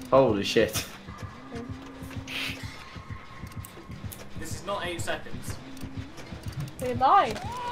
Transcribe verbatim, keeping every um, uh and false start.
Holy shit. This is not eight seconds. Hey, nine.